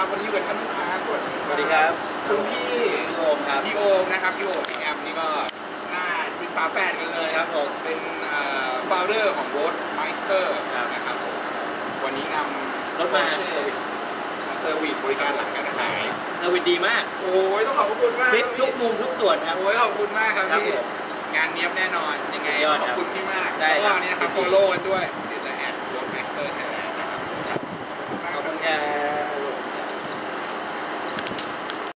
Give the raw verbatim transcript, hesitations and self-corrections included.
ครับวันนี้อยู่กับท่านลูกค้าสวัสดีสวัสดีครับคุณพี่พี่โอมครับพี่โอมนะครับพี่โอมพี่แอมนี่ก็หน้าเป็นฝาแฝดกันเลยครับผมเป็นฟาวเดอร์ของรถไมสเตอร์นะครับผมวันนี้นำรถมาเซอร์วิสบริการหลังการขายเซอร์วิสดีมากโอ้ยต้องขอบคุณมากฟิตทุกมุมทุกส่วนครับโอ้ยขอบคุณมากครับพี่งานเนี้ยบแน่นอนยังไงขอบคุณพี่มากแล้วก็นี่นะครับโฟโล่กันด้วยเดี๋ยวจะแอดรถไมสเตอร์ไทยแลนด์นะครับขอบคุณครับ